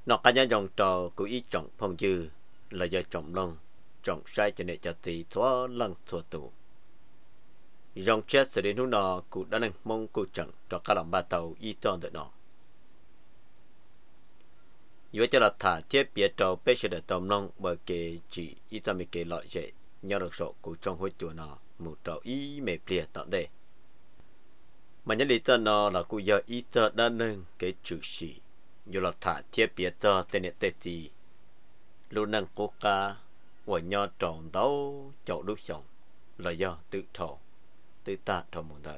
nó cá nhân dòng trò của ý trọng phong dư là do trọng long trọng sai cho nên cho tí thoa lăng thua tù dòng chết sẽ đến lúc đó cũng đã nâng mong cô chẳng cho các lòng ba tàu ý toàn được nó vậy cho là thả tiếp biệt trâu bê sẽ được tòm long bởi kể chỉ ý toàn bị kể loại dễ nhớ được số của trong hối chùa nó một trâu ý mê bìa tận đây mà nhớ lý tên nó là cô giờ ý tơ đã nâng cái chữ sĩ dù là thả tiếp biệt tơ tên này tê tì luôn nâng cố ca và nhớ tròn đấu chậu đúc sống là do tự thổ tự ta thổ một đời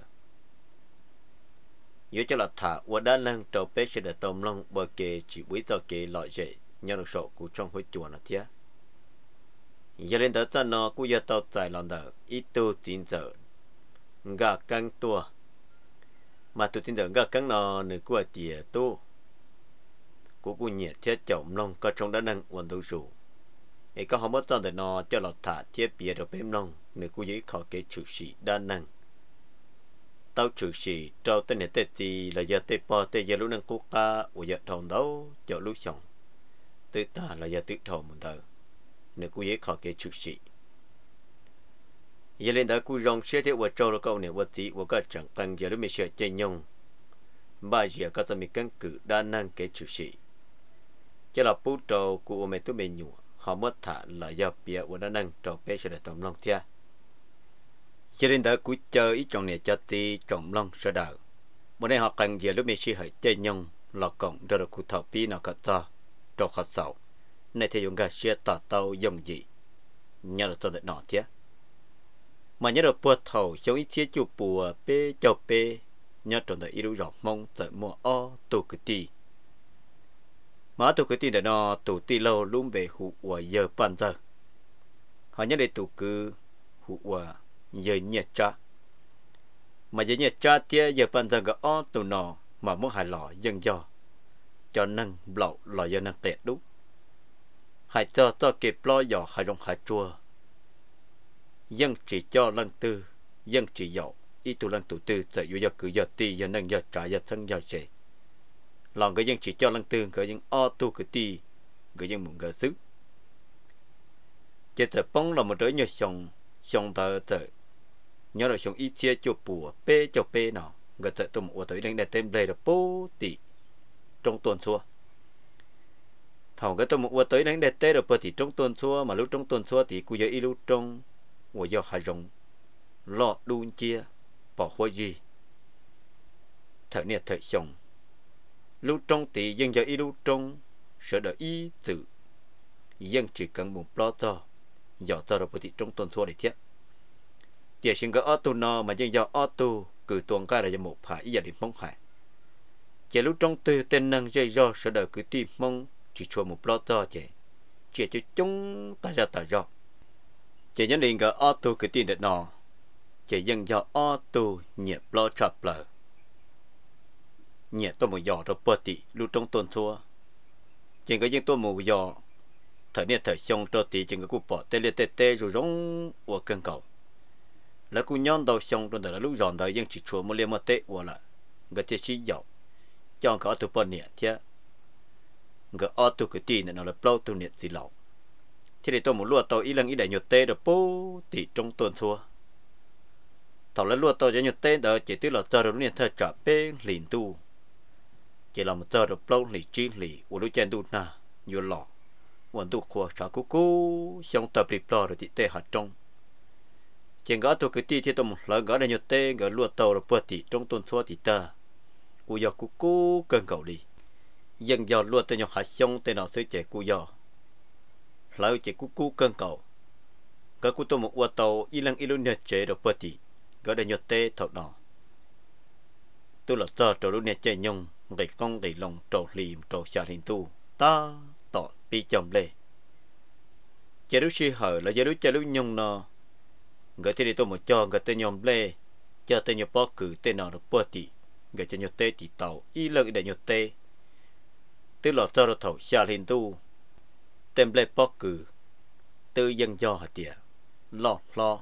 nếu cho là thả và đã nâng trâu bế sẽ được tôm long bởi kê chỉ quý tơ kê loại dễ nhớ được số của trong hối chùa nó thế giờ lên tới tên nó cô giờ tao chạy lòng đời ít tu chín giờ gà căng tua mà tôi tin tưởng gà căng nó nửa của tỉa tu của cô nhiệt thiết chồng long có trong đã nâng hoàn đủ rủ ấy có không mất tên để nó cho lọt thả thiết bìa được bếm long nửa cô giấy khỏi cái chữ sĩ đa năng tao chữ sĩ trao tên này tết gì là giờ tết po tết giờ lúc nâng quốc ca của giờ thòng đấu cho lúc sống tự ta là giờ tự thòng một đời nửa cô giấy khỏi cái chữ sĩ giờ lên đó cô rong xe theo vợ trâu câu này vợ tí vợ có chẳng cần giờ lúc mình sẽ chơi nhung ba giờ có tao mình căn cứ đa năng cái chữ sĩ cho là bút trâu của mẹ tôi mình nhủ họ mất thả là do bia của đa năng trâu bé sẽ được tổng long thia cho nên đó cuối chơi ít trong này cho ti trọng long sẽ đào bữa nay họ cần giờ lúc mình sẽ hỏi chơi nhung là cộng cho được cụ thảo pi nào cả to trâu khó sầu này thì dùng gà xe tỏ tàu dùng gì nhớ được tôi được nọ thia mà nhớ được bùa thầu giống ít thiết chụp bùa bê châu bê nhớ trong đời yêu rõ mong tới mua o tù cái ti mà tù cái ti để nó tù ti lâu luôn về hụ của giờ ban giờ họ nhớ để tù cứ hụ của giờ nhiệt cha mà giờ nhiệt cha tia giờ ban giờ cái o tù nọ mà muốn hài lọ dân do cho năng lậu lọ giờ năng tẹt đúng hãy cho kịp lo dò hãy rong hãy chua dân chỉ cho lăng tư dân chỉ dậu ít tu lăng tụ tư tại do cứ giờ ti giờ năng giờ trả giờ thân giờ chế lòng cái dân chỉ cho lăng tư cái dân o tu cái ti cái dân muốn gỡ sức chế thợ bóng là một đứa nhớ xong xong thợ nhớ là xong ít chia cho bùa bê cho bê nào gỡ thợ tôi một tới đang đặt tên đây là bố tỷ trong tuần xua thầu cái tôi một tới đang đặt tên là bố tỷ trong tuần xua mà lúc trong tuần xua thì cứ giờ ít lúc trong của do hai rồng lọ đun chia bỏ hoa gì thợ nhiệt thợ chồng lúc trong tỷ dân giờ y lúc trong sợ đợi y tử dân chỉ cần một lo to dọ to rồi thì trong tuần xua để thiết tiền sinh cái auto no mà dân do auto cử tuần cái là do một phải gia đình mong hải chỉ lúc trong tư tên năng dây do sợ đợi cứ tìm mong chỉ cho một lo to chỉ cho chúng ta do chỉ nhớ định cái auto cái tiền được nọ chỉ dân do auto nhiệt lo chập lờ nhiệt tôi một giò rồi bớt tỷ lúc trong tuần xua chỉ có dân tôi một giò thời niên thời xong cho tỷ chỉ có cụ bỏ tê liệt tê rồi giống của cơn cầu là cụ nhon đầu xong trong thời lúc giòn đời dân chỉ chùa một liên một tê của lại người ta chỉ giàu cho có từ bờ nhiệt chứ người auto cái tiền này nó là bao từ nhiệt gì lậu thì để tôi một lúa tàu ý lần ý đại nhột tê được bố tỷ trong tuần xua thầu lấy lúa tàu cho nhột tê đó chỉ tức là cho được niên thời trả bê liền tu chỉ là một giờ được lâu lì chi lì của đôi chân tu na nhiều lọ hoàn tu khoa trả cú xong tập lì plò rồi thì tê hạt trong chỉ gõ tu cái ti thì tôi một lần gõ đại nhột tê gõ lúa tàu rồi bớt tỷ trong tuần xua thì ta cú giờ cú cơn cầu đi dân giờ lúa tê nhột hạt xong tê nào sẽ chạy cú giờ lại chỉ cú cơn cầu cái cú tôi một ô tàu y lăng y luôn nhật chế được bớt tỷ gõ đại nhột tê thầu nọ tôi là giờ trâu luôn nhật chế nhung người con người lòng trâu liềm trâu xà hình tu ta tỏ pi chồng lê chế lúc si hở là chế lúc chế lúc nhung nọ người thì tôi một cho người tên nhom lê cho tên nhom bó cử tên nào được bơ tỷ người cho nhom tê thì tàu y lợi để nhom tê tức là cho được thầu xà hình tu tên lê bó cử tư dân do hạt tiền lo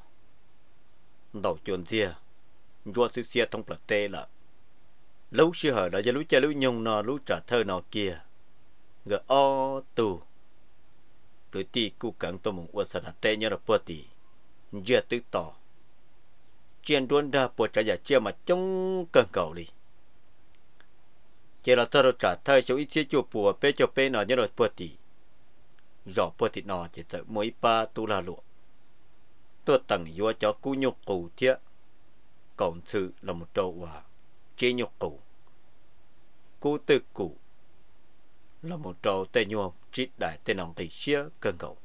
đầu chuồn ria vua sư xia thông bậc tê là lúc xưa hở đó giờ lúc chơi lúc nhung nó lúc trả thơ nó kia gỡ o tu cứ ti cú cắn tôi một uất sạch tê nhớ là bữa tì giờ tự tỏ chuyện đuôn ra bữa trả giá chia mà trong cơn cầu đi chỉ là tao trả thay số ít chia chụp bùa pe cho pe nó nhớ là bữa tì rõ bữa tì nó chỉ tới mỗi ba tu la lụa tôi tặng vô cho cú nhục cụ thiệt cộng sự là một trâu hòa chế nhục cụ cú tư cụ là một trâu tê nhua trít đại tê nòng tì xía cơn cầu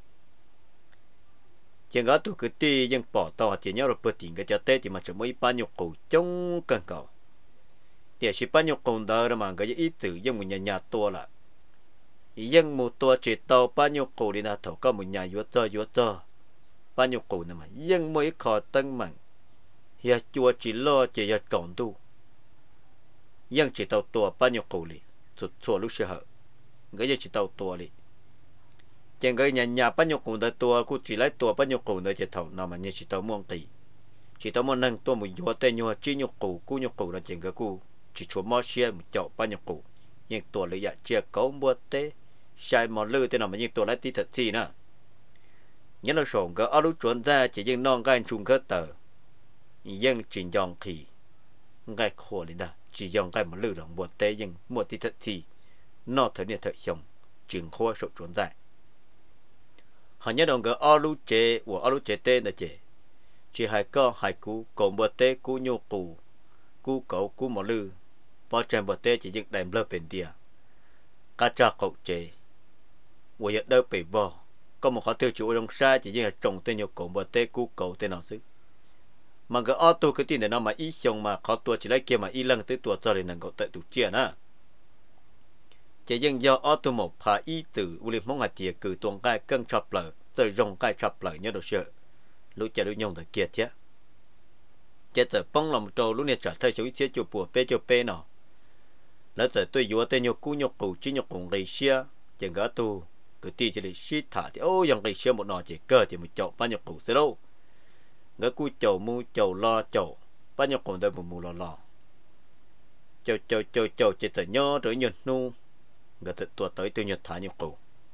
chẳng có tụ cứ ti dân bỏ to chỉ nhớ rồi bớt tiền cái cho tê thì mà chỉ mới bao nhiêu cụ trong cơn cầu thì chỉ bao nhiêu cụ đó mà cái ý tưởng dân một nhà tua là dân một tua chỉ tàu bao nhiêu cụ đi là thầu có một nhà vô to bao nhiêu cụ này mà dân mới khó tăng mạnh hiện chùa chỉ lo chỉ là tròn tu dân chỉ tàu tua bao nhiêu cụ đi sụt sụt lúc sợ cái gì chỉ tàu tua đi chẳng cái nhà bao nhiêu cụ đời tua cũng chỉ lấy tua bao nhiêu cụ đời chỉ thầu nào mà như chỉ tàu muôn tỷ chỉ tàu muôn năng tua một vô tên nhau chỉ nhiều cụ là chẳng cái cụ chỉ chúa mót xe một chậu bao nhiêu cụ nhưng tua lấy dạ chia cấu mua té sai mòn lư tên nào mà nhưng tua lấy tí thật gì nữa nhớ là sổ cái ở lúc chuẩn ra chỉ dân non cái chung cái tờ dân chỉ dòng thì cái khổ lên đó chỉ dòng cái một lư đồng mua té nhưng mua tí thật gì nó thời niên thời sống chừng khô sổ chuẩn ra họ nhớ đồng cái ở lúc chế tên là chế chỉ hai con hai cú còn mua té cú nhô cú cậu cú một lư bao tràn bờ tê chỉ dựng đèn lơ bền địa cá cha cậu chế vừa giờ đâu bị bò có một khó tiêu chủ trong xa chỉ dựng trồng tên nhiều cổ bờ tê cú cậu tên nào xứ mà cái ô tô cái tin này nó mà ít xong mà khó tua chỉ lấy kia mà ít lần tới tua cho nên là cậu tự tụ chia nữa chỉ dựng do ô tô một phá ý từ u liêm mong hạt tiề cử tuồng cái cân chập lở rồi rong cái chập lở nhớ đồ sợ lúc chờ lúc nhung thời kia thế chết giờ bông lòng trâu lúc này trả thay số ít chụp bùa pe nọ lỡ giờ tôi vừa tên nhục cú nhục cụ chỉ nhục cùng gây xia chẳng gã tu cứ ti chỉ để xít thả thì ô dòng gây xia một nọ chỉ cơ thì một chậu bao nhục cụ sẽ đâu gã cú chậu mu chậu lo chậu bao nhục cụ đây một mù lo chậu chỉ tự nhớ rồi nhật nu gã tự tua tới tôi nhật thả nhục cụ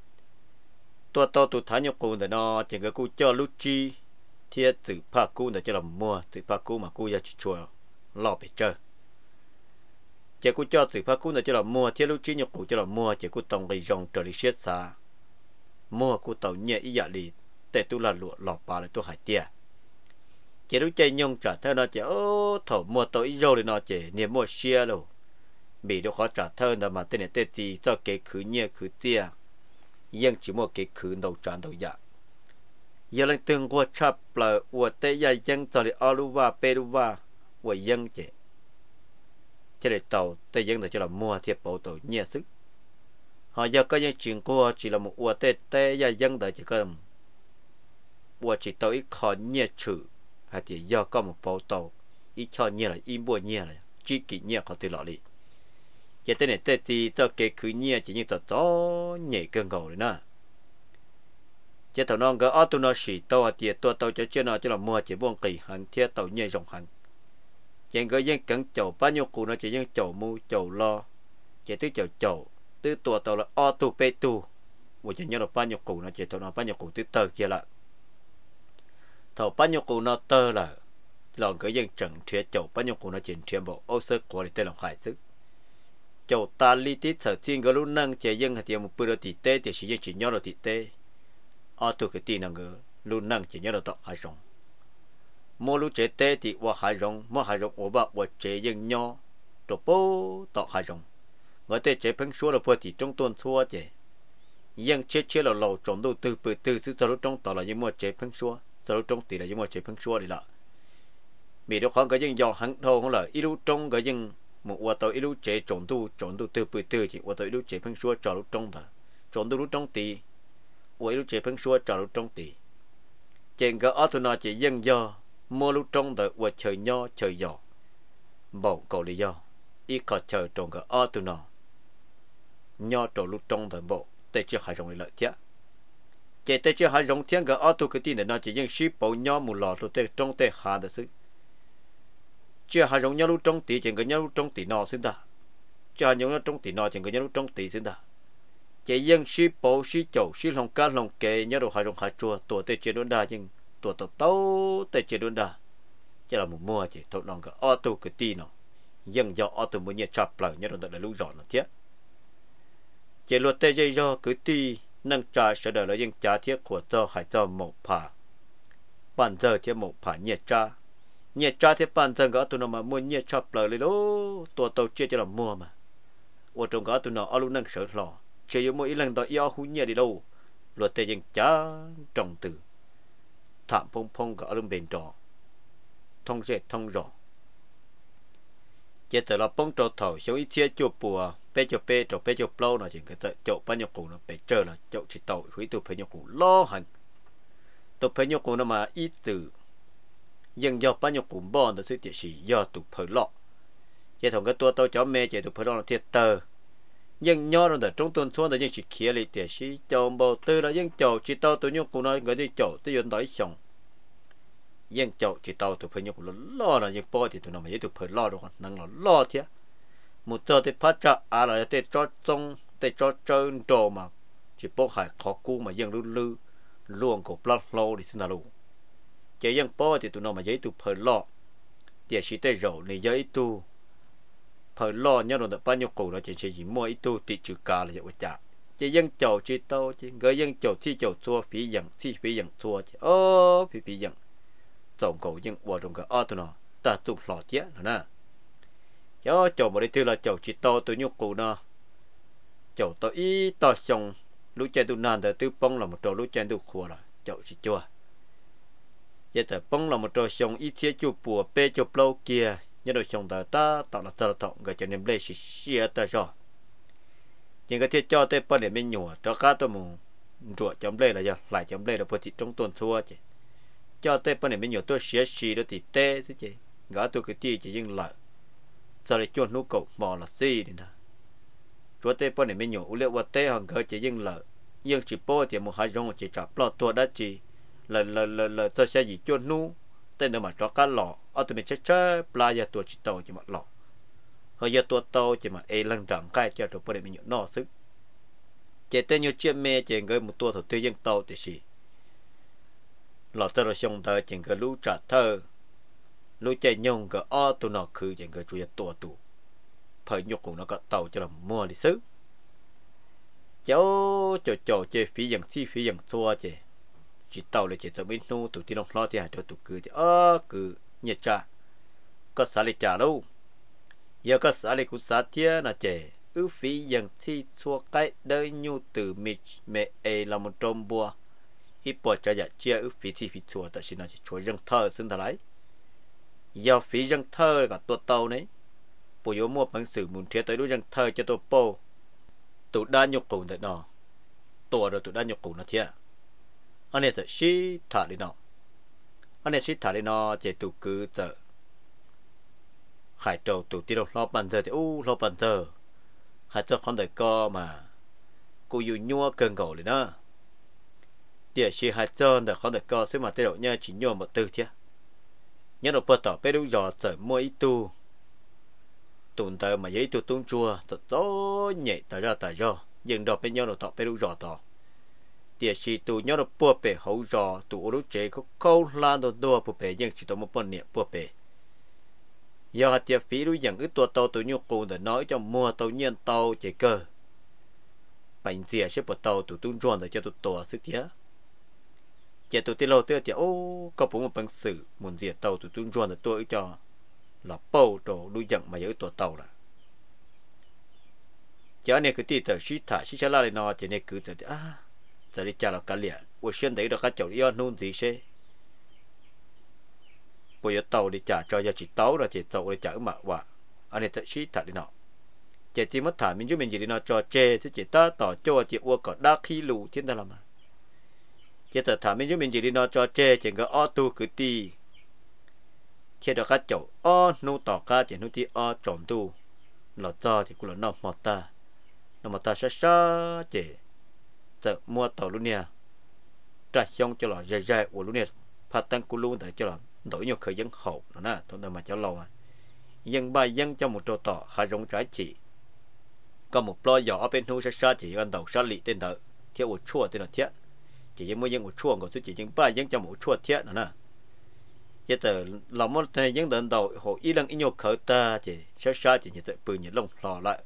tua to tôi thả nhục cụ để nó chỉ gã cú cho lúc chi thiết từ pha cú để cho làm mua từ pha cú mà cú ra chỉ chùa lo bị chơi chỉ cú cho từ pha cú để cho làm mua thiết lúc chi nhục cú cho làm mua chỉ cú tông gây rong trở đi xét xa mua cú tàu nhẹ ý dạ đi để tôi là lụa lọt bà lại tôi hải tia chỉ lúc chơi nhung trả thơ nó chỉ thầu mua tàu ý rồi nó chỉ niệm mua xe đâu bị đâu khó trả thơ là mà tên này tên gì cho cái khứ nhẹ khứ tia nhưng chỉ mua cái khứ đầu tràn đầu dạ giờ lần từng qua chập là qua tây gia dân cho đi aluva peruva qua dân chế cho để tàu tây dân để cho làm mua thiệp bảo tàu nhẹ sức họ giờ có những chuyện qua chỉ là một qua tây gia dân để chỉ cần qua chỉ tàu ít khó nhẹ chữ hay chỉ do có một bảo tàu ít cho nhẹ là im bùa nhẹ là chỉ kỹ nhẹ họ từ lọ đi giờ tên này tên thì cho cái khứ nhẹ chỉ như tàu to nhẹ cơn cầu đấy nè chế tàu non cái ô tô nó xì tàu thì tàu cho chơi nó cho là mua chỉ buông kỳ hành thiết tàu nhẹ rộng hành chỉ có những cẩn chậu bao nhiêu cụ nó chỉ những chậu mu chậu lo chỉ tới chậu tới tàu là ô tô pe tu của chỉ nhớ là bao nhiêu cụ nó chỉ tàu nó bao nhiêu cụ tới tờ kia là tàu bao nhiêu cụ nó tờ là lòng cái những chẳng chế chậu bao nhiêu cụ nó chỉ chế bộ ô sơ của để lòng hải sức chậu ta li tít sở thiên cái lúc nâng chỉ những hạt tiền một bữa thì tê thì chỉ nhớ là thì tê ở tôi cái tin là người luôn năng chỉ nhớ được tao hải rong mua lúc chế tê thì qua hải rong mua hải rong ở bạc qua chế dân nho rồi bố tao hải rong người tê chế phăng số là vừa thì trong tuần xua chế dân chế là lầu trồng đầu tư bự tư thứ sau lúc trong tao là những mua chế phăng số sau lúc trong tỷ là những mua chế phăng số đi là bị đó khoảng cái dân dò hắn thô không là ít lúc trong cái dân một qua tao ít lúc chế trồng đầu tư bự tư chỉ qua tao ít lúc chế phăng số cho lúc trong ta trồng đầu lúc trong tỷ quay lúc chế phân số cho lúc trong tỷ chèn cái ở tụi nó chỉ dân do mua lúc trong đợi quay trời nho trời giò bầu cầu lý do ít có trời trong cái ở tụi nó nho trầu lúc trong đợi bộ tê chưa hai rồng lợi chứ chế tê chưa hai rồng thiên cái ở tụi cái tin này nó chỉ dân ship bộ nho một lọ rồi tê trong tê hà được xứ chưa hai rồng nho lúc trong tỷ chèn cái nho lúc trong tỷ nọ xứng ta chưa hai rồng nho trong tỷ nọ chèn cái nho lúc trong tỷ xứng ta chỉ dân sĩ bộ sĩ chậu sĩ lòng cá lòng kề nhớ đồ hai lòng hai chùa tuổi tê chế đốn đa nhưng tuổi tàu tàu tê chế đốn đa chỉ là một mua chỉ thâu lòng cái ô tô cái ti nó dân do ô tô muốn nhẹ chập lại nhớ đồ tại là lũ giòn nó thiết chỉ luật tê dây do cái ti nâng trà sẽ đợi là dân trả thiết của cho hai cho một phà bàn giờ thiết một phà nhẹ trà thiết bàn giờ cái tụi nó mà muốn nhẹ chập lạiเลยđó tuổi tàu chia cho là mua mà ở trong cái tụi nó ở lúc nâng sợ lò chỉ có mỗi lần đó yêu hú nhẹ đi đâu luật tê dân trả trồng từ thảm phong phong cả lưng bền trò thông dệt thông rõ chỉ từ là bông trâu thầu số ít chia chụp bùa bê trâu lâu là chỉ cái chậu bao nhiêu củ nó bê trơ là chậu chỉ tàu hủy tụ bao nhiêu củ lo hẳn tụ bao nhiêu củ nó mà ít từ dân do bao nhiêu củ bòn là sự tiệt sĩ do tụ phơi lọ chỉ thằng cái tua tàu chó mê chỉ tụ phơi lọ là thiệt tờ dân nho rồi trong tuần xuống là dân chỉ kia lấy tiệt sĩ chậu bầu tư là dân chậu chỉ tàu tụ nhiêu củ nó người đi chậu tới dân đói sống dân chậu chỉ tàu tụ phơi nhiêu củ lo là dân po thì tụ nó mà dễ tụ phơi lo rồi năng là lo thế một giờ thì phát ra là để cho trong để cho trơn trồ mà chỉ bốc hải khó cu mà dân lư luôn của plot lâu thì xin là đủ chỉ dân po thì tụi nó mà giấy tụ phơi lo để chỉ để rồi này giấy tụ phơi lo nhớ rồi bao nhiêu củ nó chỉ mua ít tụ tỷ trừ cả là vậy chả chỉ dân chậu chỉ tao chỉ người dân chậu thi chậu chua phí dân chua chỉ phí dân tổng cầu dân qua trong cái tụi nó ta tụ lọ chết rồi nè cho chậu mà đi từ là chậu chỉ to tôi nhúc cụ nó chậu to ít to xong lũ chè tôi nàn từ từ bông là một trâu lũ chè tôi khua là chậu chỉ chua giờ từ bông là một trâu xong ít chia chua bùa bê chụp lâu kia nhớ được xong ta tạo là tạo người cho nên lấy xì ta cho nhưng cái thiết cho tới bao để mình nhủ cho cá tôi mù ruột chấm lấy là giờ lại chấm lấy là phơi thịt trong tuần xua chứ cho tới bao để mình nhủ tôi xì đó thì tê chứ chứ gã tôi cái tia chỉ dừng lại sau này chuột nụ cậu mò là gì đi nè chúa tê bao này mới nhổ liệu vật tê hàng cơ chỉ dừng lợ nhưng chỉ po thì một hai giống chỉ chọc lọt tua đã chỉ là tôi sẽ gì chuột nụ tên nó mà cho cá lọ ở tụi mình chết pla giờ tua chỉ tàu chỉ một lọ hơi giờ tua tàu chỉ mà lần chẳng cái cho tụi bao này mới nhổ nọ sức chỉ tên như chiếc mê chỉ người một tua thôi tiêu dân tàu thì gì lọ tơ rồi xong tơ chỉ người lú trả thơ lũ chạy nhung cái tụi nó cứ chẳng cái chui tua tụ phải nhục cũng nó có tàu cho làm mua đi xứ cháu cho chơi phí dần xua chơi chỉ tàu là chỉ tàu bên nu tụi nó lo thì hai tụi cứ thì cứ nhiệt trà có xả lịch trà đâu giờ có xả lịch cũng xả thiên là chơi phí dần xua cái đời nhu từ mẹ là một trôm bùa ít bỏ cho dạ chia phí xua tại sao nó chỉ chúa dân thơ xưng thà lấy do phí dân thơ cả tua tàu đấy bộ yếu mua bằng sử muốn chế tới đối dân thơ cho tôi po tụ đa nhục cùng thế nào tua rồi tụ đa nhục cùng nó thiệt anh này tự xí thả đi nó chỉ tụ cứ tự hải trầu tụ tiêu lo bàn giờ thì lo bàn giờ hải trầu không thể co mà cô yêu nhua cơn gầu lên đó địa chỉ hải trầu để không thể co xí mà tiêu độ nha chỉ nhua một từ thiệt nhớ được bớt tỏ bé đúng giờ tới mua ít tu tụn tới mà giấy tu tung chua thật tốt nhẹ tại do dừng đọc bên nhau được tỏ bé đúng giờ tỏ địa chỉ tu nhớ được bua bể hậu giờ tu lúc chế có câu lan đồ đua bua bể nhưng chỉ tao một phần niệm bua bể giờ hạt tiệp phí đối dần ít tua tàu tu nhu cầu để nói cho mua tàu nhiên tàu chế cơ bệnh gì sẽ bớt tàu tu tung chua để cho tu tua sức thiệt chỉ tụi tiêu tiêu thì có một bằng sử muốn diệt tàu tụi tuôn ruộng tôi cho là bầu trổ đuôi giận mà giữ tổ tàu là chỉ anh này cứ tí tờ xí xả la nó chỉ này cứ giờ đi trả là cả liền buổi xuyên đấy được các cháu đi ăn nôn gì xe bây giờ tàu đi trả cho giờ chỉ tàu là chỉ tàu đi trả mà và anh này tờ xí thả đi nó chỉ mất thả mình giúp mình gì đi nó cho chê chứ chỉ ta tỏ cho chỉ uo có đa khí lù thiên ta làm mà chỉ tờ thả mình giúp mình chỉ đi nó cho chê chỉ có tu cứ ti khi đó các cháu nô tỏ cá chỉ nô ti trộm tu là cho thì cũng là nó mà ta sẽ chỉ tự mua tàu luôn nè trả xong cho là dài của luôn nè phát tăng của luôn để cho là đổi nhiều khởi dân hậu nó nè thôi mà cho lâu à dân bài dân cho một trò tỏ hai giống trái chỉ có một lo nhỏ bên nu sa chỉ gần đầu sa lị tên đỡ theo một chua tên là thiết chỉ những mỗi những một chua của tôi chỉ những ba những trong một chua thiết nữa nè giờ từ lòng một này những đợt đầu họ ý lần ý nhau khởi ta chỉ sa chỉ như tự bự như lông lò lại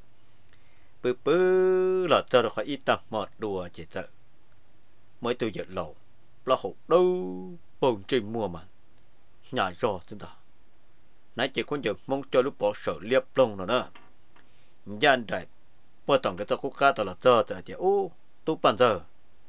bự là cho được khỏi ít tập một đùa chỉ tự mới tôi giật lầu là hộp đâu bồn trình mua mà nhà rò chúng ta nãy chỉ có giờ mong cho lúc bỏ sợ liệp lông rồi đó gian đại qua tổng cái tao quốc gia tao là cho tại thì ô tu bàn giờ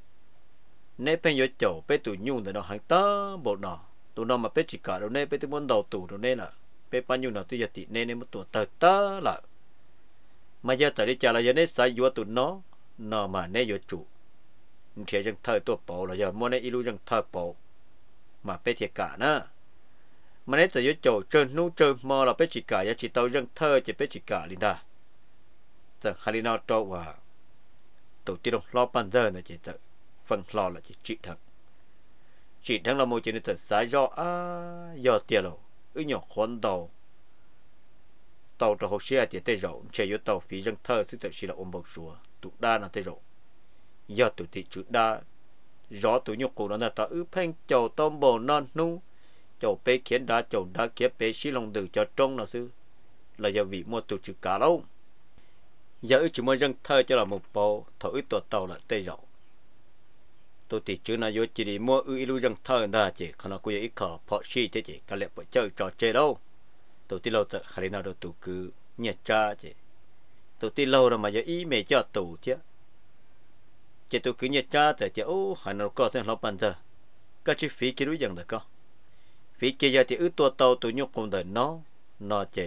nếu bây giờ chậu bây tụi nhung thì nó hàng ta bộ nọ tụi nó mà bây chỉ cả đâu nên bây tụi muốn đầu tủ đâu nên là bây bao nhiêu nào tôi giờ tị nên một tuổi tờ ta là mà giờ tới đi trả là giờ nên sai vô tụi nó mà nên vô chủ thì chẳng thời tuổi bộ là giờ mua nên ilu chẳng thời bộ mà bây thiệt cả nữa mà nếu tới vô chậu trơn nú trơn mò là bây chỉ cả giờ chỉ tao chẳng thời chỉ bây chỉ cả liền ta rằng hai nào trâu và tổ tiên đồng lo ban giờ là chỉ tự phần lo là chỉ thật chỉ đang là một chuyện thật sai do tiền rồi ứ nhỏ khoan đầu tàu cho học xe thì tây rộng chạy vô tàu phí dân thơ thì tự chỉ là ôm bầu rùa tụ đa là tây rộng do tụ thị chữ đa rõ tụ nhục cụ nó là tao ứ phanh chầu tôm bò non nu chầu bê khiến đá chầu đá kia bê xí lòng từ cho trông là sư là do vị mua tụ chữ cả đâu giờ chỉ muốn dân thơ cho là một bộ thổi tuột tàu là tây rộng tôi thì chứ nào vô chỉ đi mua ilu dân thơ ra chỉ còn nó cũng ít khó phò xí thế chỉ cái lẽ bỏ chơi trò chơi đâu tôi tin lâu tự hay nào đâu tụ cứ nhặt cha chỉ tôi tin lâu rồi mà giờ ý mẹ cho tụ chứ chỉ tôi cứ nhặt cha thì ô hay nào có thêm lo bàn giờ cái chi phí kia đối dân được không phí kia giờ thì tuột tàu tôi nhục cùng đời nó chỉ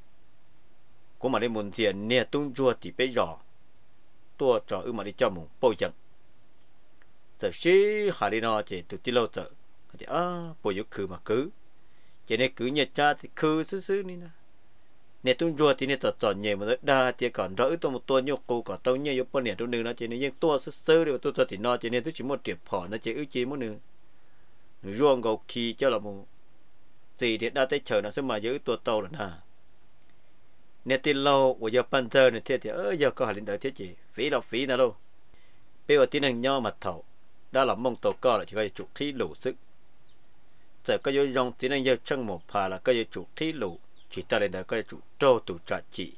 cũng mà đi muốn tiền nè tung chua thì bây giờ tua trò mà đi cho một bồi chẳng giờ xí hà đi nó chỉ tụi lâu giờ thì bồi dục khử mà cứ chỉ nên cứ nhặt cha thì khử xứ đi nè nè tung chua thì nè tọt nhẹ mà đa thì còn rõ tôi một tua nhục cô còn tao nhẹ dục bao nè tôi nương nó chỉ nên những tua xứ đi tôi thì nó chỉ nên tôi chỉ một triệp phỏ nó chỉ chỉ một nương ruộng gầu khi cho là một gì thì đã tới chờ nó sẽ mà giữ tua tàu rồi nè nè tin lâu của giờ pan thơ này thế thì giờ có hành động thế chỉ phí nào đâu bây giờ tiếng nho mặt thầu đã là mong tổ co là chỉ có chủ khí lũ sức giờ có vô dòng tiếng giờ chân một phà là có chủ khí lũ chỉ ta lên đó có chủ trâu tụ trả chỉ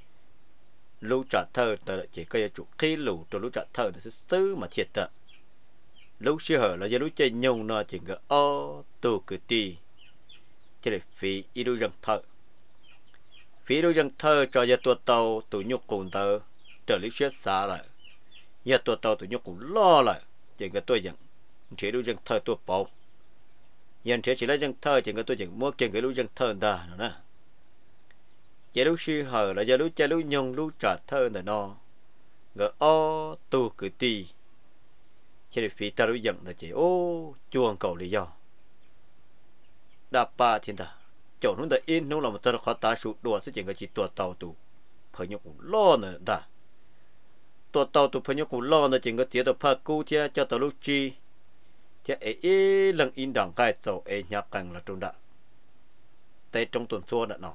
lũ trả thơ ta chỉ có chủ khí lũ cho lũ trả thơ là thứ mà thiệt đó lũ xưa hở là giờ lũ chơi nhung nó chỉ có tụ cứ ti chỉ là phí ilu dân thơ phí đôi dân thơ cho gia tua tàu tụi nhục cùng tờ trở lý xét xa lại gia tua tàu tụi nhục cùng lo lại chỉ cái tôi dân chỉ đôi dân thơ tua bầu dân chỉ lấy dân thơ chỉ cái tôi dân mua kiện cái đôi dân thơ ta nữa nè chỉ đôi sư hờ là gia đôi cha đôi nhung đôi trả thơ này nó ngờ tu cứ ti chỉ để phí ta đôi dân là chỉ chuông cầu lý do đạp ba thiên ta chỗ nó đã in nó là một tờ khó tá sụt đùa sẽ chỉ có chỉ tua tàu tụ phải nhục cũng lo nữa ta tua tàu tụ phải nhục cũng lo nữa chỉ có tiếng tàu phá cú chứ cho tàu lúc chi chứ lần in đằng cái tàu nhạc càng là trung đã tại trong tuần xưa đã nọ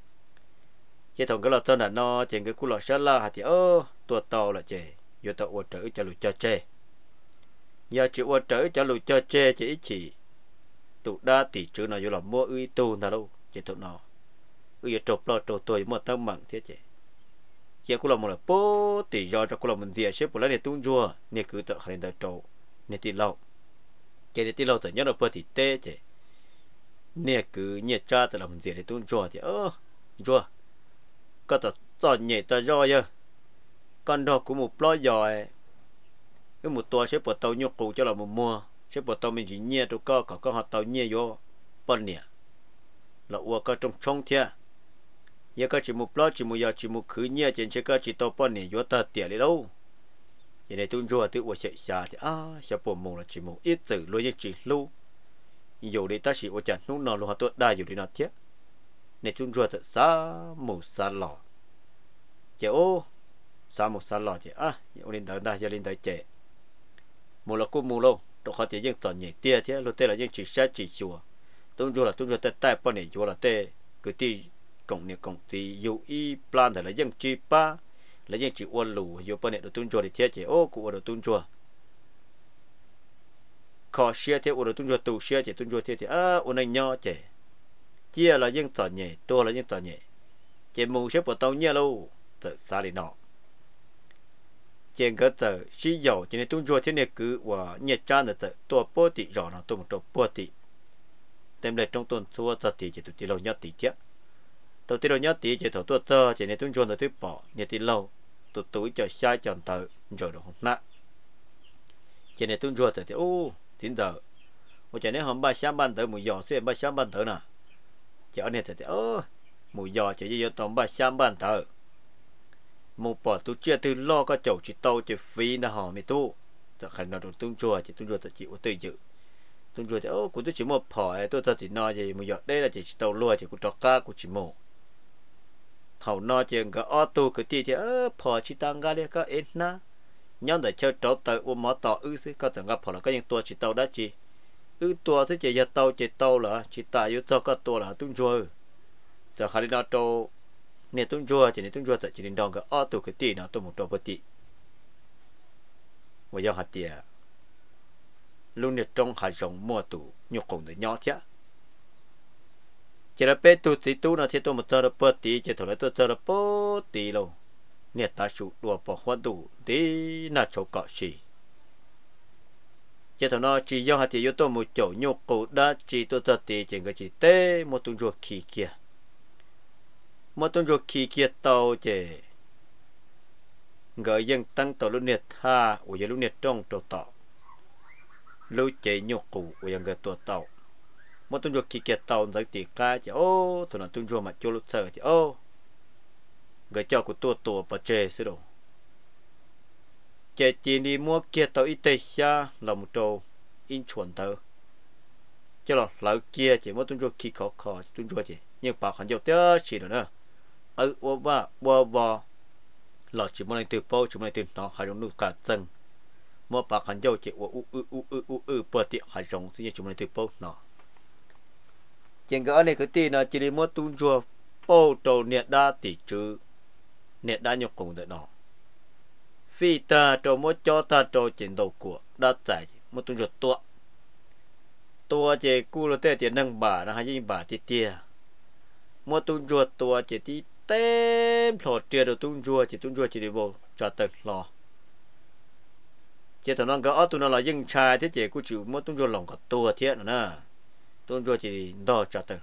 chứ thằng cái là tên là nó chỉ cái cú lọ sát la hả thì tua tàu là chè giờ tàu ô trở cho lùi cho chè giờ chỉ ô trở cho lùi cho chè chỉ tụ đa tỷ chữ nào vô là mua uy tu nào đâu chỉ tụ nó uy trộp lo trộp tuổi một tấm mảng thế chứ chỉ cũng là một là bố tỷ do cho cũng là mình gì xếp của lấy để tung vua nè cứ tự hành để trộp nè tỷ lâu cái này tỷ lâu tự nhất là bữa thì tê chứ nè cứ nhiệt cha tự làm gì để tung vua thì vua có tự toàn nhẹ tự do chứ con đó cũng một lo giỏi cái một tua xếp của tàu nhục cụ cho là một mua xếp bộ tàu mình chỉ nhẹ tụi có họ tàu nhẹ vô bận nè là uo có trong thia giờ có chỉ một lót chỉ một giờ chỉ một khứ nhẹ trên xe có chỉ tàu bận nè vô ta tiệt đi đâu vậy này tôi rùa tự uo chạy xa thì sẽ bộ mồm là chỉ một ít từ lối như chỉ lưu dù để ta chỉ uo chặt lúc nào luôn họ tôi đa dù để nó thiết này tôi rùa thật xa một xa lò chị xa một xa lò chị giờ lên tới đây giờ lên tới trẻ một là cô mù lâu tôi có thể dân toàn nhảy tia thế lúc tê là dân chỉ sát chỉ chùa tôi cho tê tai bao này chùa là tê cứ ti cộng này cộng thì dù y plan là dân chi pa là những chỉ uốn lù vô bên này đồ tung chua thì thiết chỉ ô cụ đồ tung chua khó xia thiết đồ tung chua tù xia chỉ tung chua thiết thì uốn anh nho chỉ chia là những tờ nhẹ tua là những tờ nhẹ chỉ mù xếp vào tàu nhẹ lâu tự xa đi nọ trên cái tờ xí dầu cho nên tung chua thế này cứ và nhiệt chan là tờ tua bố tị rõ nó tua một trâu bố tị đem lại trong tuần xua giờ thì chỉ tụi tị lâu nhất tị chứ tụi tị lâu nhất tị chỉ thầu tua tơ chỉ nên tung chua là thứ bỏ nhiệt tị lâu tụi túi chờ sai chọn tờ rồi được không nè chỉ nên tung chua thì ô chính tờ một chỉ nên hôm ba sáng ban tờ mùi giò xưa ba sáng ban tờ nè chỉ anh này thì mùi giò chỉ như tóm ba sáng ban tờ một bỏ tu chia từ lo có chậu chỉ tàu chỉ phí là họ mới tu giờ khả năng tung chua chỉ tung chua tự chịu tự dự tung chua thì cũng tôi chỉ một phỏ tôi thật thì nói gì một giọt đây là chỉ tàu lua chỉ của trò cá của chỉ một hầu nói chuyện cái ô tô cái gì thì phỏ chỉ tăng ga đấy có ít na nhóm để chơi trâu tới ôm mỏ tỏ xí có thể gặp phỏ là có những tua chỉ tàu đã chỉ tua thì chỉ giờ chỉ tàu là chỉ tại yếu tố có tua là tung chua giờ khả năng trâu nè tung chua chỉ nên tung chua tại chỉ nên đong cái ô tô cái gì nó tôi một trâu bớt tí và do hạt tiền luôn nè trong hạt giống mua tủ nhục cùng để nhỏ chứ chỉ là bé tủ thì tủ nó thì tôi một tờ bớt tí chỉ thôi là tôi tờ bớt tí luôn nè ta sụt đùa bỏ hoa tủ tí là chỗ cọ xì chỉ thôi nó chỉ do hạt tiền yếu tôi một chỗ nhục cùng đã chỉ tôi tờ tí chỉ cái chỉ té một tung chua kỳ kia một tuần rồi khi kia tàu chế gợi dân tăng tàu lúc nhiệt ha ở dưới lúc nhiệt trong tàu tàu lúc chế nhục cụ ở dưới cái tàu một tuần rồi khi kia tàu tới tỉ ca chế ô tuần nào tuần rồi mà cho lúc sợ chế ô gợi cho của tua và chế xí đồ chế chỉ đi mua kia tàu ít tây xa là một trâu in chuẩn tàu chế là lỡ kia chế một tuần rồi khi khó tuần rồi chế nhưng bảo khẩn dầu tiếc chỉ nữa qua lọ chỉ muốn từ bao chỉ muốn từ nó hay dùng nước cả chân mua bạc khăn dầu chỉ bớt tiệt hay dùng thì chỉ muốn từ bao nó chuyện cái này cái tiền nó chỉ đi mua tung chua bao trâu nhiệt đa tỷ chữ nhiệt đa nhục cùng đợi nó phi ta trâu mua cho ta trâu chuyện đầu của đa giải mua tung chua tua chỉ cú là tiền nâng bà nó hay gì bà tia mua tung chua tua chỉ tí tem thọ chia được tung chua chỉ đi vô cho tận lò chỉ thằng nó cái tụi nó là dân trai thế chỉ cũng chịu mua tung chua lòng cả tua thiết nữa nè tung chua chỉ đo cho tận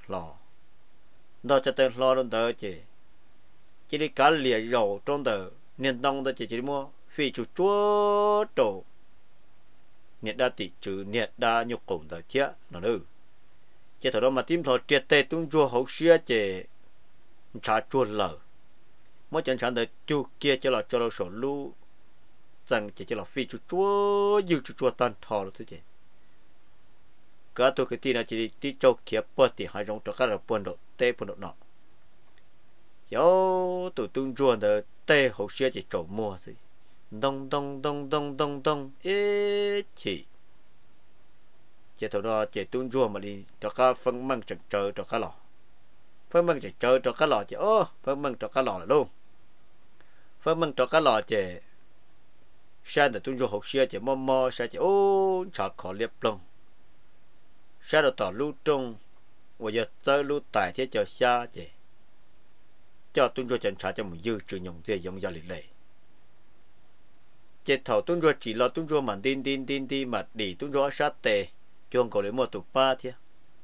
lò luôn tới chỉ đi cá lìa dầu trong tờ niên đông tới chỉ mua phi chủ chúa trổ nhiệt đa tỷ trừ nhiệt đa nhục cùng tới thiết nó nữa chỉ thằng đó mà tím thọ triệt tê tung chua hậu xia chỉ trả chua lờ mỗi trận sản đời chu kia cho là choเราsổ lu rằng chỉ cho là phi chu chua dư chu chua tan thò rồi thế chứ cả tôi cái tin là chỉ tí châu kia bớt thì hai giống cho các là buồn độ tê buồn độ nọ yo tụi tung chua đời tê hậu xia chỉ trổ mua gì đông ế chỉ thầu đó chỉ tung chua mà đi cho các phân măng chẳng chờ cho các lò phân măng chỉ chơi cho cá lò chỉ phân măng cho cá lò là luôn phân măng cho cá lò chỉ sang để tung vô học xưa chỉ mò sang chỉ chả khó liệp lông sang để tỏ lưu trung và giờ tới lưu tài thế cho xa chỉ cho tung vô chẳng trả cho một dư trừ nhung thế giống gia lịch lệ chỉ thầu tung vô chỉ lo tung vô màn tin mà đi tung vô sát tề chuông cầu để mua tụ ba thế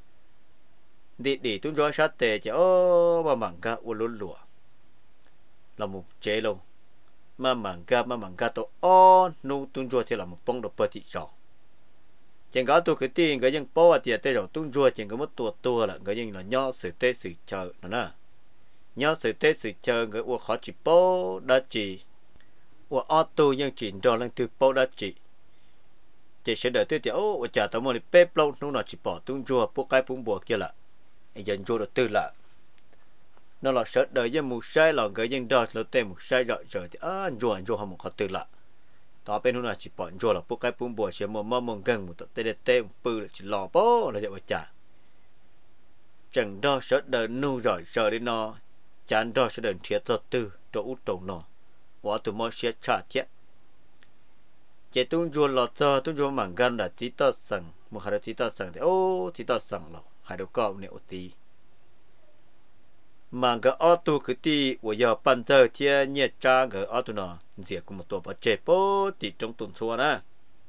đi tung gió sát tề chứ mà mảng ca u lún lụa là một chế luôn mà mảng ca tổ nu tung gió thì là một bông đồ bờ thị trò chẳng có tôi cái tiền cái những bao tiền tê rồi tung gió chẳng có mất tua là cái những là nhỏ sự tê sự chờ nó nè nhỏ sự tê sự chờ cái u khó chỉ bao đã chỉ u auto nhưng chỉ cho lên từ bao đã chỉ sẽ đợi tới thì chả tao muốn đi bếp lâu nó là chỉ bỏ tung gió bộ cái bún bùa kia là dân vô đầu tư là nó là sợ đời với một sai là cái dân đó là tên một sai rồi thì vô không một khó tư là đó bên nó là chỉ bọn vô là bộ cái bún bùa sẽ một gần một tê một bự là chỉ lò bó là vậy mà chả chẳng đó sợ đời nu rồi sợ đi nó chẳng đó sẽ đời thiệt đầu tư cho út đầu nó 我都冇写差些。这东做老早东做忙干了，知道省，冇还得知道省的哦，知道省了，还得搞呢我的。忙个奥多个的，我要办到天热扎个奥多呢，这个么多把这波的中东错呢。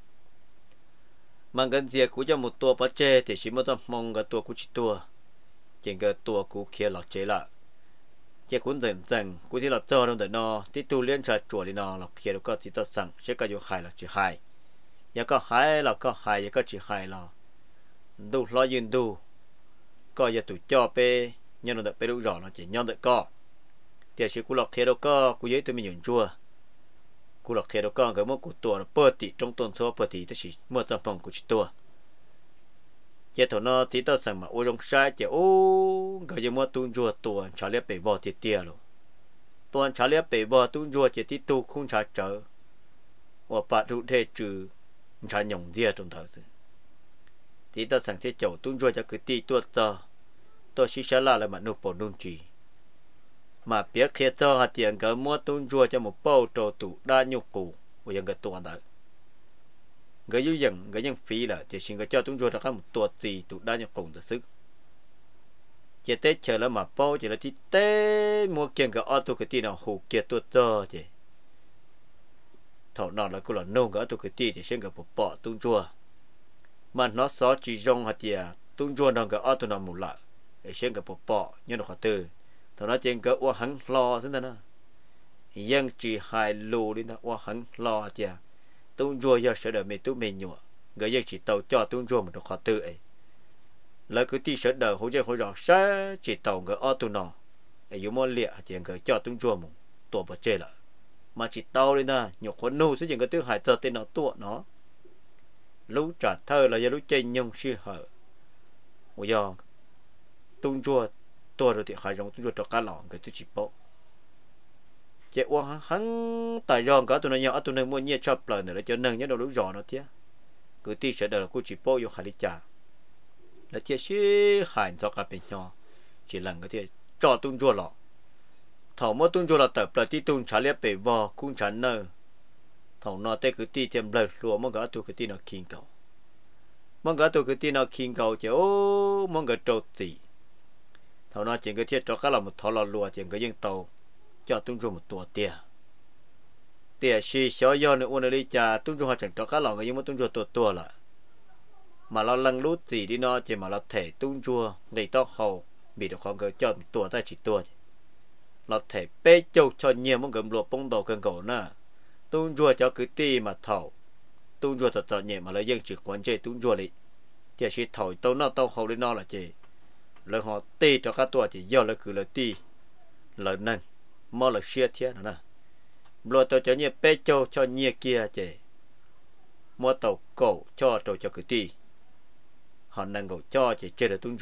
忙个这个就么多把这，但是么多忙个多古起多，这个多古开了这了。这คุณเดินจังกูที่เราเจอตรงเดินนอที่ตูเลี้ยนชาจั่วลีนอเราเขียนก็ที่ตัวสั่งเชื่อก็อยู่หายเราจีหายยาก็หายเราก็หายยาก็จีหายเราดูรอยืนดูก็อย่าตู่จ่อไปยันเราเดินไปดูหล่อเราจีย้อนเดินก็เดี๋ยวชื่อกูหลอกเขียนก็กูย้ายตัวมีหยุ่นจั่วกูหลอกเขียนก็เกิดเมื่อกูตัวเปิดติตรงต้นโซ่เปิดติแต่สิเมื่อจำปองกูชิตัวเจ้าถนอที่ตัวสั่งมาโอ้ยงใช้เจ้าโอ้ก็ยังมัวตุ้งจัวตัวชาเลียไปบ่อเตี้ยๆหรอตัวชาเลียไปบ่อตุ้งจัวเจ้าที่ตู้คงชาเจอว่าปะทุเทจือชาหยงเดียตรงเท่าสิที่ตัวสั่งที่เจ้าตุ้งจัวจะคือตีตัวต่อตัวชิชาลาและมันนุปนุ่นจีมาเปียกเขียต่อหาเตียงก็มัวตุ้งจัวจะหมดเป้าโตตุด้านยุกูว่ายังกับตัวนั้นก็ยังฟรีแหละแต่สิ่งก็เจ้าตุ้งจัวจะเข้าตัวจีตุด้านยุกูตัวซึกเจ้าเตะเชอแล้วมาเป้าเจ้าละที่เตะมัวเกี่ยงกับออตัวกตีน่ะหูเกียตัวต่อเจ้าเท่านั้นแล้วก็หล่อนนุ่งกับออตัวกตีเจ้าเช่นกับปอตุ้งจัวมันน้อสอจีจงหาเตียตุ้งจัวนองกับออตัวนั้นหมุนละเช่นกับปอยันขอเตอเท่านั้นเจงกับว่าหังรอซึ่งนั่นนะยังจีหายลูดินะว่าหังรอเจ้าตุ้งจัวอยากเสด็จไม่ตุ้งไม่หนัวก็ยังจีเต่าจ่อตุ้งจัวมันขอเตอแล้วคือที่เสด็จเขาจะเขาจะใช้จีเต่ากับออตัวนออายุมันเลี้ยเจียงกับจ่อตุ้งจัวมึงตัวปัจเจละมาจีเต่าเลยนะหยกคนนู้ซึ่งยังก็ตื้อหายเจอเต็นตัวเนาะรู้จัดเธอเราจะรู้ใจยงชื่อเหรอว่ายองตุ้งจัวตัวเราที่หายจงตุ้งจัวตะการหลองกับตุ้งจีโปเจ้าว่าหังแต่ยองกับตัวนั้นยองตัวนั้นมันเนี่ยชอบเปล่าเนี่ยเราจะนั่งเนี่ยเรารู้จ่อเนาะเทียคือที่เสด็จกูจีโปอยู่หาลิจ่าแล้วเจ้าชื่อหายต่อกับเป็นยอจีหลังก็เทียจ่อตุ้งจัวหลอกถอมว่าตุ้งจัวเราแต่ปลาที่ตุ้งชาเลียไปบ่คุ้งฉันเนอถอนนอเตคือที่เทียมเลยรัวมันก็ตัวคือที่นอคิงเก่ามันก็ตัวคือที่นอคิงเก่าเจ้ามันก็โจตีถอนนอเจงก็เทียจ่อก็เราหมดถอเรารัวเจงก็ยังโตจ่อตุ้งจัวหมดตัวเตี้ยชีเสียยอนในวันนี้จะตุ้งจัวจังจ่อก็เราก็ยังไม่ตุ้งจัวตัวละmàเราลังรู้สีดีเนาะจะมาเราเถะตุ้งจัวในต้องเขาบีดของเกิดจอดตัวได้จีตัวเราเถะเป๊ะโจชนเยี่ยมมันเกิดหลวงปงโตเกินก่อนน่ะตุ้งจัวจะคือตีมาเท่าตุ้งจัวต่อเนี่ยมาเลยยังจีกวนเจตุ้งจัวเลยเดี๋ยวชีถอยโตน่าโตเขาเลยน่าละเจเลยhọตีจะก็ตัวจะย่อเลยคือเลยตีเลยนั่งมอเลยเชียเทียนะหลวงตัวจะเนี่ยเป๊ะโจชนเยี่ยเกียเจมัวโตโกจ่อโตจะคือตีhọ nâng cầu cho chỉ chơi được tung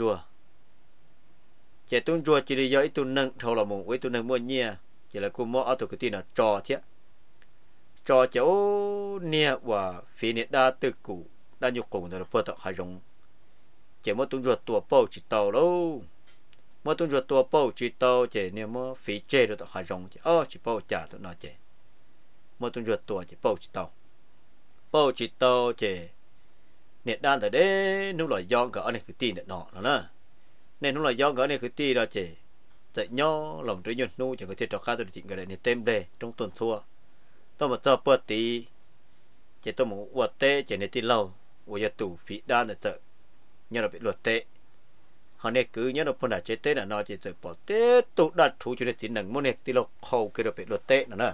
chua chỉ đi do ít tung nâng thâu là một ít tung nâng mua nhia chỉ là cô mua ở tụ cái tin là trò thế trò cháu nia và phi nhiệt đa từ cụ đa nhục cùng rồi phơi tập hai rong chỉ mua tung chua tua bao chỉ tàu đâu mua tung chua tua bao chỉ tàu chỉ nia mua phi chơi được hai rong chỉ chỉ bao trả tụi nó chỉ mua tung chua tua chỉ bao chỉ tàu chỉ nhiệt đan tại đấy nếu là do gỡ này cứ tin được nọ nữa nên nếu là do gỡ này cứ tin đó chỉ tại nhau lòng trái nhân nu chỉ có thể cho cá tôi chỉnh cái này tem đề trong tuần thua tôi mà cho bớt tí chỉ tôi một vật tệ chỉ này tin lâu bây giờ tủ phí đan là tự nhưng là bị luật tệ họ này cứ nhớ là phần nào chế tệ là nó chỉ tự bỏ tệ tụ đặt thú cho nên chỉ nâng muốn này tin lâu khâu cái đó bị luật tệ nữa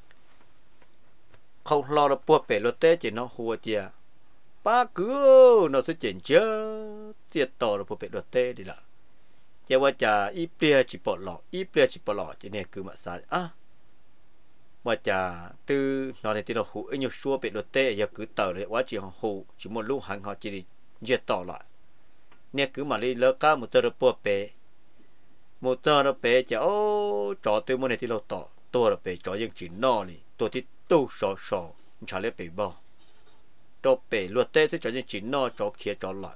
khâu lo là buộc bị luật tệ chỉ nó hùa chia ba cứ nó sẽ chuyển chưa tiệt tỏ được một biệt luật tê đi là chỉว่าจะอีเปลี่ยchỉ bỏ lọ chỉ này cứ mà saiว่าจะtừ nó này thì nó hủ nhiều xua biệt luật tê giờ cứ tờ đấy quá chỉ họ hủ chỉ một lúc hàng họ chỉ đi diệt tỏ lại nè cứ mà đi lỡ cá một tờ được bùa bể một tờ được bể chỉ trò từ một này thì nó tỏตัวđược bể trò ยัง chỉ no này ตัวที่ตู้สอtrả lấy bể bao cho bể luật tê sẽ cho những chuyện nó cho kia cho lại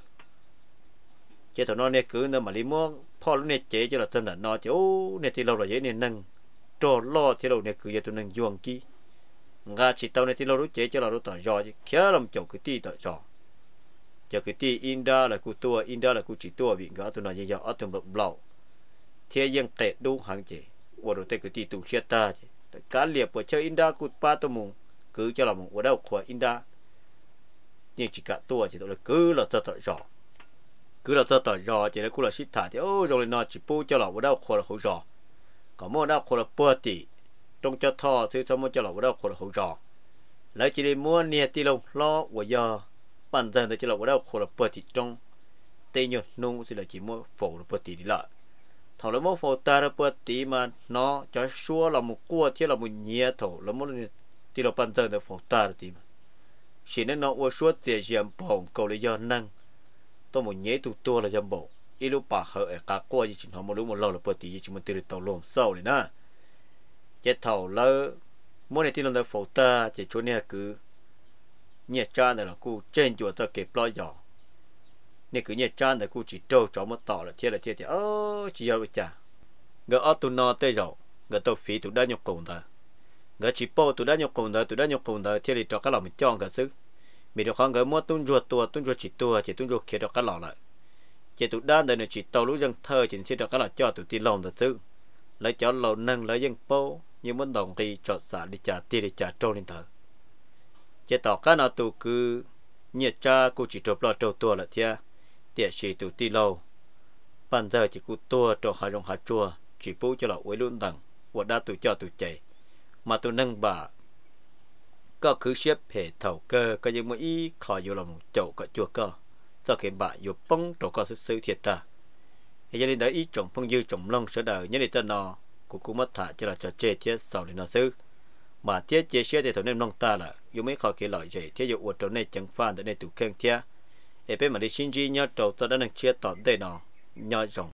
chế thằng nó này cứ nó mà đi mua pho lúc này chế cho là thân là nó chứ này thì lâu rồi dễ nên nâng trò lo thì lâu này cứ giờ tụi nâng yuang kí ngã chỉ tàu này thì lâu lúc chế cho là lúc tỏi giò chứ khá làm chậu cái ti tỏi giò giờ cái ti inda là cụ chỉ tua bị ngã tụi nó giờ giờ ở tụi bậc lậu thếยังเตะดูหางเจว่าเราเตะcái ti tụ chia ta chứ cá liệp của chơi inda cụ ba tụi mùng cứ cho là mùng ở đâu khỏi inda nhưng chỉ cả tua chỉ tụi là cứ là tỏi giò chỉ là cụ là xít thả thì ô rồi nó chỉ pu cho là ở đâu khỏi là hậu giò có mua đâu khỏi là bơ tỉ trong cho thò thì sao mua cho là ở đâu khỏi là hậu giò lấy chỉ đi mua nia ti lông lo của giờ bản thân thì chỉ là ở đâu khỏi là bơ tỉ trong tây nhật nung thì là chỉ mua phổ là bơ tỉ đi lại thầu là mua phổ ta là bơ tỉ mà nó cho xua là một cua chứ là một nhẹ thầu là mua thì là bản thân là phổ ta là tỉ mà chỉ nên nó uốn xua tiền giảm bổng cầu lấy giờ năng tôi một nhẹ tụ tua là giảm bổng ít lúc bà hở cả qua gì chỉ họ một lúc một lâu là bớt tí chỉ muốn từ tàu lồng sâu này nè chết thầu lỡ mỗi ngày thì lần đầu phổ ta chỉ chỗ này cứ nhiệt cha này là cô trên chùa ta kẹp lo giỏ này cứ nhiệt cha này cô chỉ trâu chó mất tỏ là thiệt thì chỉ giao chả gỡ ở tụ nọ tê rồi gỡ tàu phí tụ đã nhục cùng ta gỡ chỉ po tụ đã nhục cùng ta thiệt thì cho các lòng mình chọn cả sức mình được khoan gỡ mua tung ruột chỉ tung ruột kia cho các lòng lại chỉ tụi đan đây là chỉ tàu lũ dân thơ chỉ sẽ được các là cho tụi tin lòng thật sự lấy cho lầu nâng lấy dân po như muốn đồng thì chọn xả đi trả tiền để trả trâu lên thờ chỉ tỏ các nào tụi cứ nhiệt cha cô chỉ trộm lo trâu tua là thia địa chỉ tụi tin lâu ban giờ chỉ cô tua trâu hai rong hai chua chỉ bố cho là uế luôn đằng và đa tụi cho tụi chạy mà tụi nâng bà có cứ xếp hệ thầu cơ có những mấy khỏi vô lòng chậu cả chua cơ do kiện bạ dù bông trổ có sự thiệt ta thì gia đình đã ý trồng phong dư trồng lông sở đời nhớ đi tên nó cũng mất thả cho là trò chơi thiết sau để nó xứ mà thiết chế xe thì thầu nên nông ta là dù mấy khỏi kia loại gì thiết dụ ở trầu này chẳng phan để này tụ khen thiết để bên mà đi xin gì nhớ trầu ta đã năng chia tỏn đây nó nhớ rồng